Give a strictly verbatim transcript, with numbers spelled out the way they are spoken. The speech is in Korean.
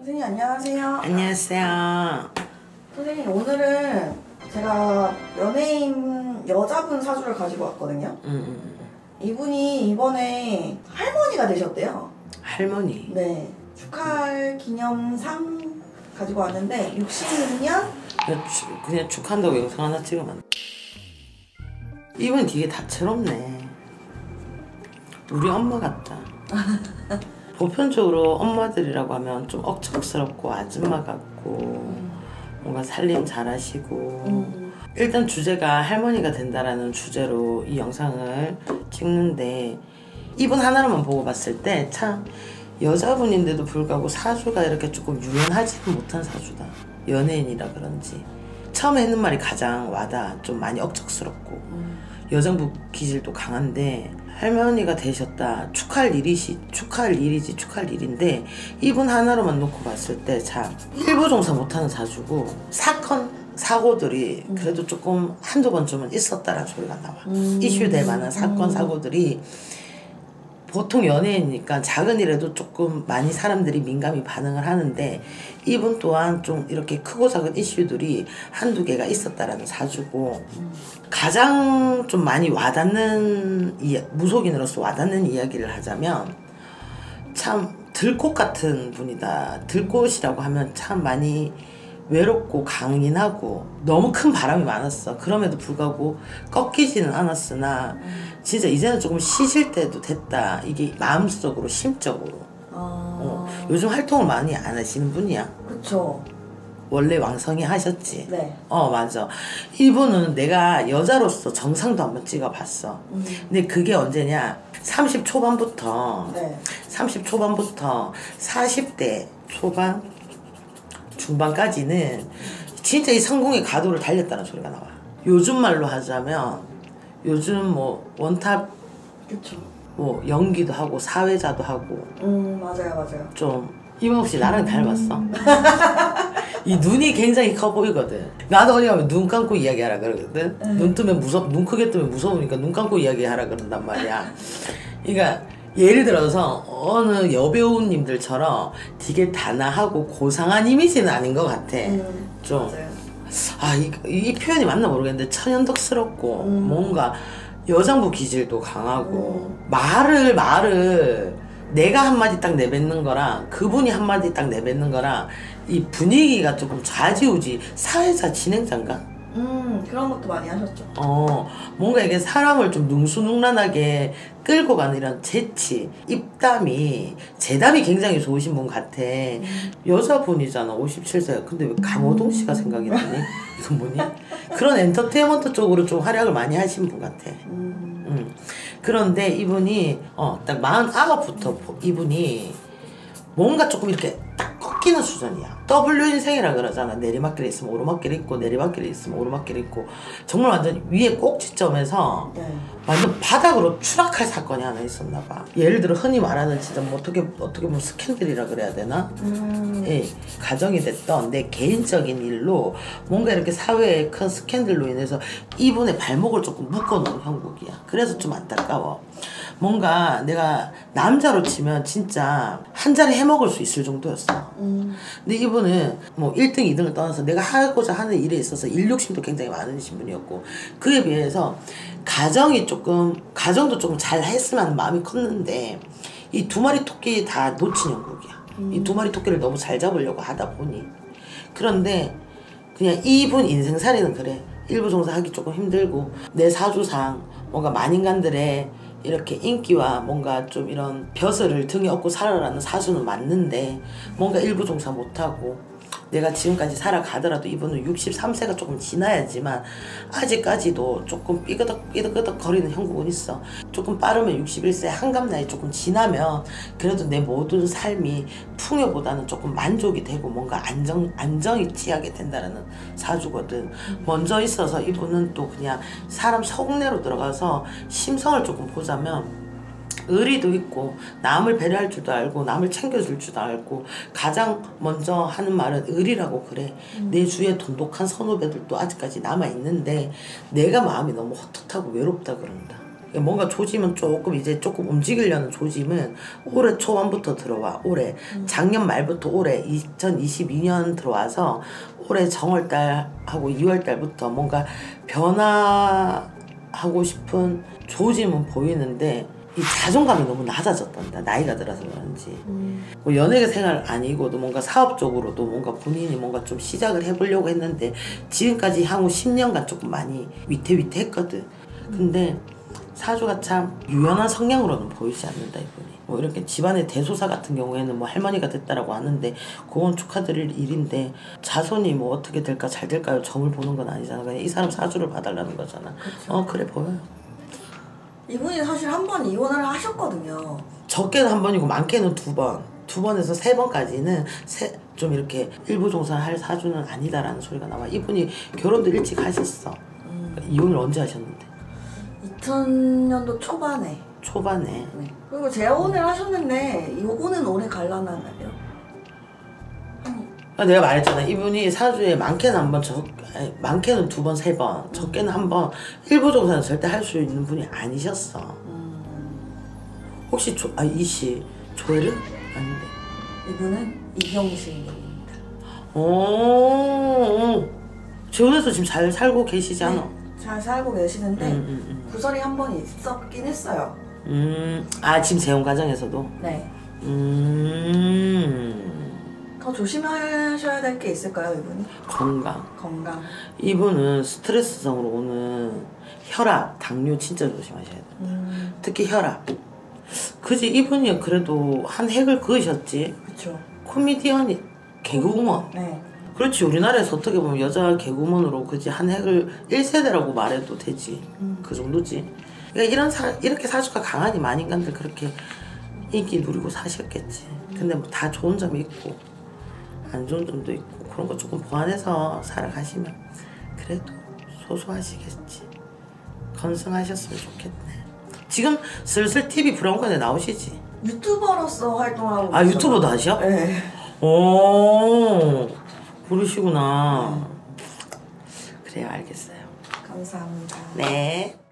선생님 안녕하세요. 안녕하세요. 선생님 오늘은 제가 연예인 여자분 사주를 가지고 왔거든요. 음, 음. 이분이 이번에 할머니가 되셨대요. 할머니? 네. 축하할 기념상 가지고 왔는데 육십육 년? 그냥, 그냥 축하한다고 영상 하나 찍으면 이분 되게 다채롭네. 우리 엄마 같다. 보편적으로 엄마들이라고 하면 좀 억척스럽고 아줌마 같고 음. 뭔가 살림 잘하시고 음. 일단 주제가 할머니가 된다라는 주제로 이 영상을 찍는데 이분 하나로만 보고 봤을 때 참 여자분인데도 불구하고 사주가 이렇게 조금 유연하지는 못한 사주다. 연예인이라 그런지 처음에 했는 말이 가장 와닿아. 좀 많이 억척스럽고 음. 여성부 기질도 강한데 할머니가 되셨다. 축하할 일이시, 축하할 일이지 축하할 일인데 이분 하나로만 놓고 봤을 때 참 일부종사 못하는 사주고 사건, 사고들이 음. 그래도 조금 한두 번쯤은 있었다라는 소리가 나와. 음. 이슈될 만한 사건, 음. 사고들이 보통 연예인이니까 작은 일에도 조금 많이 사람들이 민감히 반응을 하는데 이분 또한 좀 이렇게 크고 작은 이슈들이 한두 개가 있었다라는 사주고 음. 가장 좀 많이 와닿는 이야, 무속인으로서 와닿는 이야기를 하자면 참 들꽃 같은 분이다. 들꽃이라고 하면 참 많이 외롭고 강인하고 너무 큰 바람이 많았어. 그럼에도 불구하고 꺾이지는 않았으나 음. 진짜 이제는 조금 쉬실 때도 됐다. 이게 마음속으로 심적으로 아... 어, 요즘 활동을 많이 안 하시는 분이야. 그쵸. 원래 왕성히 하셨지. 네. 어 맞아. 이분은 내가 여자로서 정상도 한번 찍어봤어. 음. 근데 그게 언제냐 삼십 초반부터 네. 삼십 초반부터 사십 대 초반 중반까지는 진짜 이 성공의 가도를 달렸다는 소리가 나와. 요즘 말로 하자면 요즘 뭐 원탑 그쵸. 뭐 연기도 하고 사회자도 하고 음 맞아요 맞아요. 좀 이분 혹시 나랑 닮았어? 이 눈이 굉장히 커 보이거든. 나도 어디 가면 눈 감고 이야기하라 그러거든. 음. 눈 뜨면 무섭, 눈 크게 뜨면 무서우니까 눈 감고 이야기하라 그런단 말이야. 그러니까 예를 들어서 어느 여배우님들처럼 되게 단아하고 고상한 이미지는 아닌 것 같아. 음, 좀. 맞아요. 아, 이, 이 표현이 맞나 모르겠는데 천연덕스럽고 음. 뭔가 여장부 기질도 강하고 음. 말을 말을 내가 한마디 딱 내뱉는 거랑 그분이 한마디 딱 내뱉는 거랑 이 분위기가 조금 좌지우지. 사회자 진행자인가? 음 그런 것도 많이 하셨죠. 어 뭔가 이게 사람을 좀 능수능란하게 끌고 가는 이런 재치, 입담이 재담이 굉장히 좋으신 분 같아. 음. 여자분이잖아. 오십칠 세. 근데 왜 강호동 씨가 생각이 나니? 이건 뭐니? 그런 엔터테인먼트 쪽으로 좀 활약을 많이 하신 분 같아. 음. 음. 그런데 이분이 어 딱 마흔아홉부터 이분이 뭔가 조금 이렇게 딱 꺾이는 수준이야. W 인생이라 그러잖아. 내리막길에 있으면 오르막길이 있고 내리막길에 있으면 오르막길이 있고 정말 완전 위에 꼭지점에서 네. 완전 바닥으로 추락할 사건이 하나 있었나 봐. 예를 들어 흔히 말하는 진짜 뭐 어떻게 어떻게 보면 스캔들이라 그래야 되나? 음. 예, 가정이 됐던 내 개인적인 일로 뭔가 이렇게 사회의 큰 스캔들로 인해서 이분의 발목을 조금 묶어놓은 형국이야. 그래서 좀 안타까워. 뭔가 내가 남자로 치면 진짜 한 자리 해먹을 수 있을 정도였어. 음. 근데 이분은 뭐 일 등, 이 등을 떠나서 내가 하고자 하는 일에 있어서 일 욕심도 굉장히 많으신 분이었고 그에 비해서 가정이 조금 가정도 조금 잘 했으면 하는 마음이 컸는데 이 두 마리 토끼 다 놓친 형국이야. 음. 이 두 마리 토끼를 너무 잘 잡으려고 하다 보니 그런데 그냥 이분 인생살이는 그래. 일부 종사하기 조금 힘들고 내 사주상 뭔가 만인간들의 이렇게 인기와 뭔가 좀 이런 벼슬을 등에 업고 살아라는 사주는 맞는데 뭔가 일부 종사 못하고 내가 지금까지 살아가더라도 이분은 육십삼 세가 조금 지나야지만 아직까지도 조금 삐그덕 삐그덕 거리는 형국은 있어. 조금 빠르면 육십일 세 한갑 나이 조금 지나면 그래도 내 모든 삶이 풍요보다는 조금 만족이 되고 뭔가 안정, 안정이 취하게 된다는 사주거든. 먼저 있어서 이분은 또 그냥 사람 속내로 들어가서 심성을 조금 보자면 의리도 있고 남을 배려할 줄도 알고 남을 챙겨줄 줄도 알고 가장 먼저 하는 말은 의리라고 그래. 음. 내 주위에 돈독한 선후배들도 아직까지 남아있는데 내가 마음이 너무 헛헛하고 외롭다 그런다. 뭔가 조짐은 조금 이제 조금 움직이려는 조짐은 올해 초반부터 들어와. 올해 음. 작년 말부터 올해 이천이십이 년 들어와서 올해 정월달하고 이월달부터 뭔가 변화하고 싶은 조짐은 보이는데 이 자존감이 너무 낮아졌단다. 나이가 들어서 그런지. 음. 뭐 연예계 생활 아니고도 뭔가 사업적으로도 뭔가 본인이 뭔가 좀 시작을 해보려고 했는데 지금까지 향후 십 년간 조금 많이 위태위태했거든. 근데 사주가 참 유연한 성향으로는 보이지 않는다 이분이. 뭐 이렇게 집안의 대소사 같은 경우에는 뭐 할머니가 됐다라고 하는데 그건 축하드릴 일인데 자손이 뭐 어떻게 될까 잘 될까요? 점을 보는 건 아니잖아. 그냥 이 사람 사주를 봐달라는 거잖아. 그쵸. 어 그래 보여요. 이분이 사실 한 번 이혼을 하셨거든요. 적게는 한 번이고 많게는 두 번. 두 번에서 세 번까지는 세, 좀 이렇게 일부 종사할 사주는 아니다라는 소리가 나와. 이분이 결혼도 일찍 하셨어. 음. 그러니까 이혼을 언제 하셨는데? 이천 년도 초반에. 초반에. 네. 그리고 재혼을 하셨는데 요거는 오래 갈라나나요? 아, 내가 말했잖아. 이분이 사주에 많게는 한 번, 적, 아니, 많게는 두 번, 세 번, 적게는 한 번, 일부 종사는 절대 할 수 있는 분이 아니셨어. 음. 혹시 조, 아, 이씨, 조혜련? 아닌데. 이분은 이경신 분입니다. 오, 재혼해서 지금 잘 살고 계시지 않아? 네, 잘 살고 계시는데 음, 음, 음. 구설이 한 번 있었긴 했어요. 음, 아, 지금 재혼 과정에서도? 네. 음, 더 조심하셔야 될 게 있을까요, 이분이? 건강. 건강. 이분은 스트레스성으로 오는 혈압, 당뇨 진짜 조심하셔야 돼. 음, 특히 혈압. 그지 이분이 그래도 한 획을 그으셨지. 그쵸. 코미디언이 개그우먼. 네. 그렇지 우리나라에서 어떻게 보면 여자 개그우먼으로 그지 한 획을 일 세대라고 말해도 되지. 음. 그 정도지. 그러니까 이런 사 이렇게 사주가 강한 이만 인간들 그렇게 인기 누리고 사셨겠지. 근데 뭐 다 좋은 점이 있고 안 좋은 점도 있고 그런 거 조금 보완해서 살아가시면 그래도 소소하시겠지. 건승하셨으면 좋겠네. 지금 슬슬 티비 브라운관에 나오시지? 유튜버로서 활동하고 아 계셔서. 유튜버도 하셔? 네. 오 그러시구나. 그래요 알겠어요. 감사합니다. 네.